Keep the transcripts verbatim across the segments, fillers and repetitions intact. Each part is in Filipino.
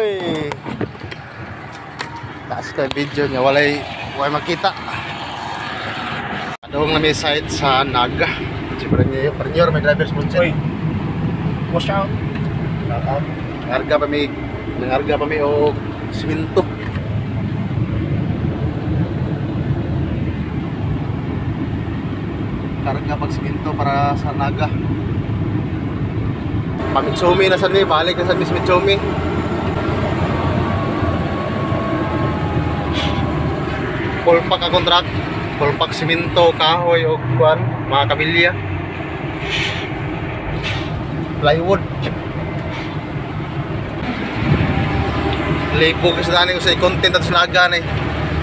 Uy. Taas ka video niya, walay walay makita. Adong na may side sa Naga. Siyempre niyo, Pernyor, may driver's license. Uy. Wash out. Shout out. Nangarga pa may, nangarga pa may o siminto. Karga pag siminto para sa Naga. Pamitsumi na sa ni, balik na sa Mitsumi. Pulpak ka contract, pulpak siminto, kahoy o kuan, mga kabilya. Plywood. Libo kasi dani ko sa content at sinagan eh.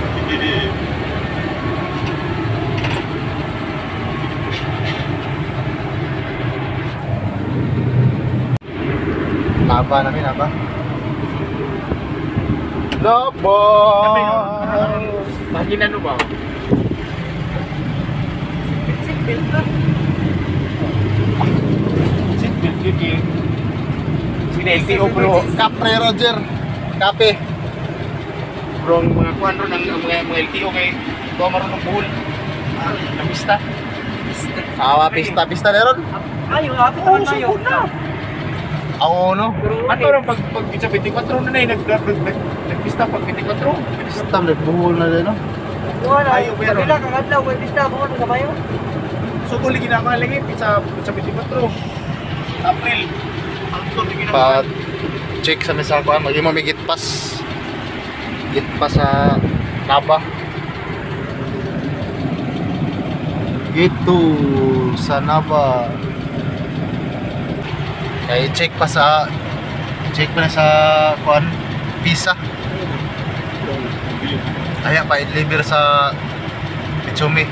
Laba namin, laba. Laba! Baginan mo ba? Seatbelt ka. Seatbelt duty. Sina L T O bro. Kapre Roger. Kape. Bro, mga kuwan ron ang mga, mga L T O kay ito marunong buhol. Na pista. Awa, pista, pista na ron. Ayaw, hapit naman tayo. Oo, no? Ano ron pag pag pizza twenty-four na na nag nagpista pag twenty-four. Pista, nagbuhol na din, no? Wala, Ayaw, pero- pagkila kang adlaw, may pista mo, ano kayo? So kung ginagawa lagi pizza pizza twenty-four. April. Ang to Pa ginagawa. check sa mesa ko, maging mo may gitpas. Gitpas sa Naba. Gitu sa Naba. Kaya check pa sa check pa na sa kuan visa. Kaya pa i-deliver sa Mitsumi.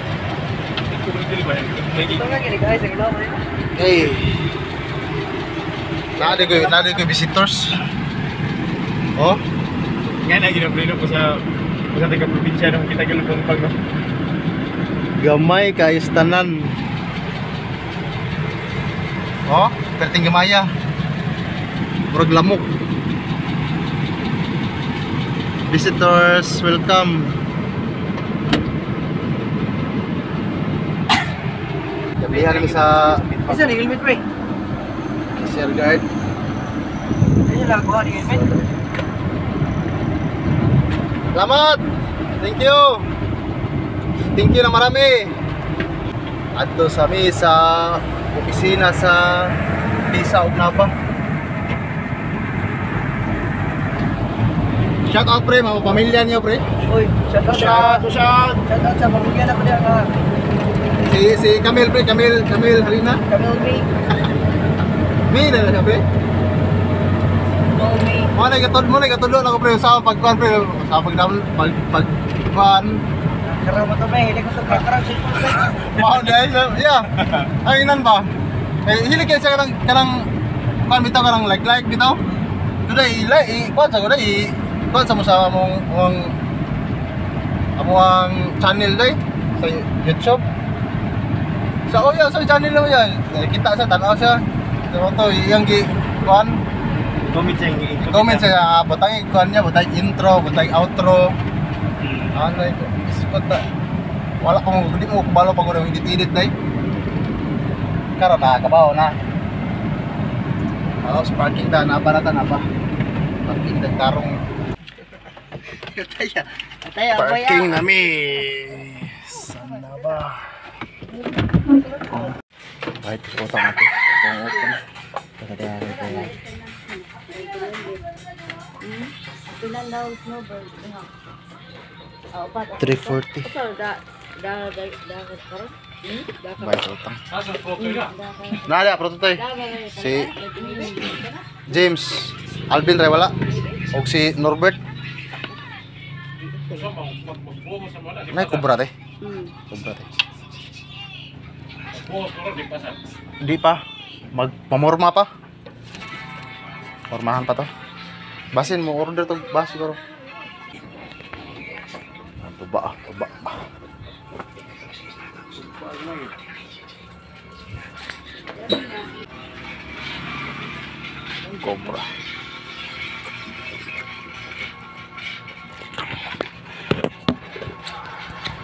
Ito nga ginigay sa ilaw mo yun. Hey. Nade ko, nade ko visitors. Oh, Nga na ginapreno ko sa sa taga-probinsya nung kita galugong pag gamay kay tanan. Oh, perting gamaya. Murag lamok. Visitors, welcome. Gabihan kami sa Isa ni helmet pre. Sir Guard. Ayun lang ko ni helmet. Salamat! Thank you! Thank you na marami! Adto sa mi sa opisina sa Visa of Naba. Shout out pre, mga pamilya niyo pre. Uy, shout out sa to siya. shout out sa pamilya na pala ka. Si si Camille pre, Camille, Camille Halina. Kami umi. Mi na na pre. Umi. Mo na gatod mo na gatudlo na ko pre sa pagkuan pre sa pagdown pag pag kuan. Karaw mo to pre, hindi ko to kakaraw sa ito pre. Mao dai yeah. Ay inan ba? Eh hili kay sa kanang kanang kuan bitaw kanang like like bitaw. Today i kuan sa kuan i kuan sa mo sa among among among channel dai sa YouTube. Sa oh yeah, sa channel mo yan. Kita sa tanaw siya. Ito to iyang gi kuan. Comment sa inyo. Comment sa butang kuan niya, butang intro, butang outro. Ano ito? Ispot ta. Wala ko mo, hindi mo kubalo pag ko edit-edit dai. Karon na kabaw na. Oh, parking da na para ta na ba. Parking da tarong. Taya. Taya ba Parking ya? nami. Sana ba? Right, utang natin. Utang open. Kada-kada ko. Ilan daw snowbird? Oh, pat. three forty. So, da da da da karon? Hmm? Da ka. Bayad utang. Asa ko kaya? Nada, prototoy. Da ga. Si James Alvin ray wala. Og si Norbert. Kusa magbuhos sa wala. Nay kubra te. Hmm. Kubra te. Buhos ko di pasan. Di pa. Magpamorma pa. Formahan pa to. Basin mo order to bas siguro. Tuba, tuba. Cobra.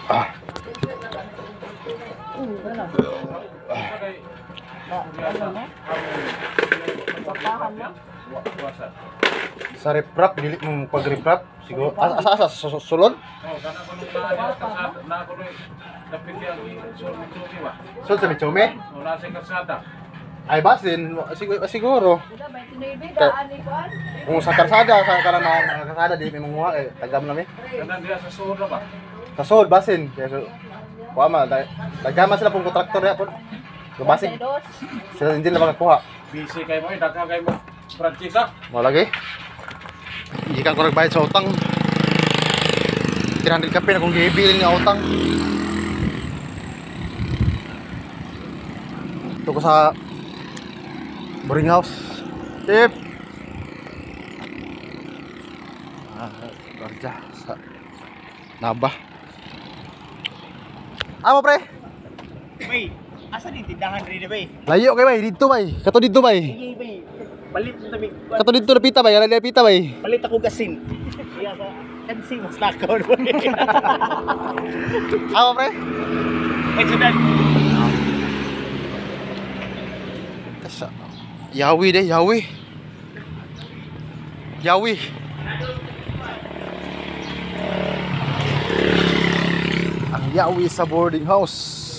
Ah. Hmm, ano? Ah, ano na? Papahan mo? Sa reprap, dili mo pag-reprap. Siguro, asa, asa, asa, asa, sulod? Sulod sa Michomi? Ay, basin, siguro. siguro. Wala ba tinibi daan ni kuan? Kung sa karsada, sa karamahan ng karsada, di may manguha eh. Tagam na mi. Sa sulod, basin. Kaya so, kuha ma, tagama sila pong kontraktor ya po. So, basin. Dos. Sila hindi na makakuha. Busy kayo mo, dagang kayo mo. Francis ah. Mo lagi. Ikan ko nagbayad sa utang. three hundred kape na kung gibilin nga utang. Ito ko sa boarding house. Tip. Ah, kerja sa Naba. Apa pre? Bay, asa din tindahan rin bay? Layo kay bay dito bay. Kato dito bay. Sige bay. Palit na tabi. Kato dito na pita bay. Ala na pita bay. Palit ako gasin. Iya sa kansi mas nakaw bay. Apa pre? Ay sudan. Kasa Yawi deh, Yawi. Yawi. Ang Yawi sa boarding house.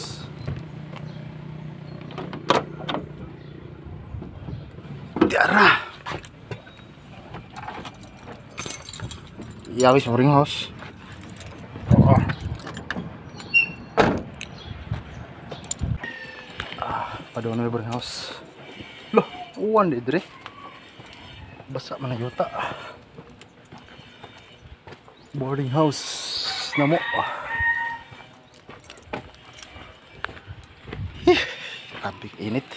Tiara. Yawi sa boarding house. Oh. Ah, pada mana boarding house? Loh, uwan di dre. Basa man yuta. Boarding house namo. Ih, kabik init.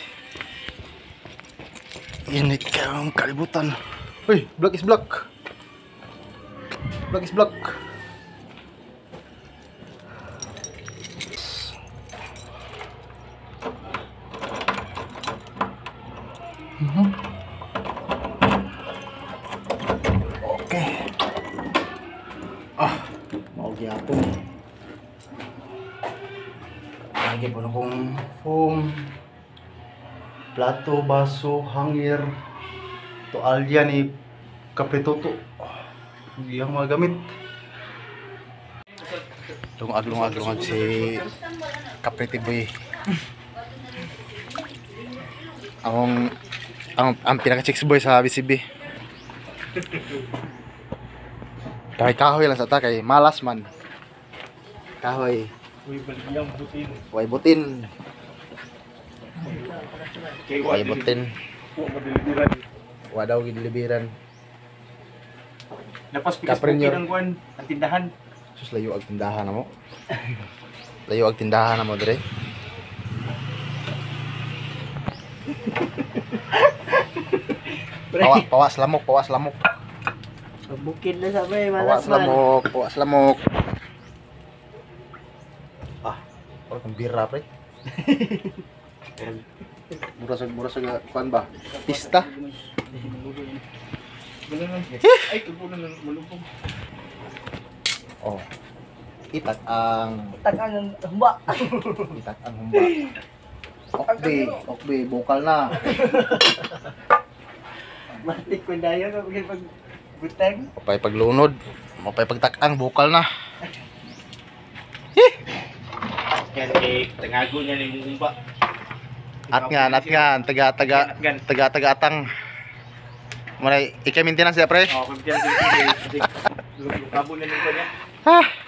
Init kang kalibutan. Wih, black is black. Black is black. Oke. Ah, mau gyapon. Lagi po na kong foam, plato, baso, hangir, toalya ni kape toto. Yang mga gamit. Lungag, lungag, lungag si Kape Tiboy. Ang ang ang pinaka-chicks boy sa B C B. Kay kahoy lang sa ta kay malas man. Kahoy. Uy, baligyan butin. Way butin. Kay Way butin. Wa madilibiran. Wa daw gidilibiran. Napas pikas Kaprenyor. ang kuan, ang tindahan. Sus layo ag tindahan na mo. Layo ag tindahan na mo dire. Pawa, pawas lamok, pawas lamok. Bukid na sa bay, Pawas malas man. lamok, pawas lamok. Ah, wala kang bira pre. Mura sa mura sa kuan ba? Pista. Ay, kubo na lang malubog. Oh. Itak ang Tag ang humba. itak ang humba. Okbe, okbe, bukal na. Matik ko dayon ako pag butang. Mapay paglunod, mapay pagtakang bukal na. Yan kay tangago niya ning umba. At nga, at nga, taga taga taga taga atang. Manay ikay maintenance ya pre. Oh, kung diyan din. Lubog na ning kuan niya. Ah,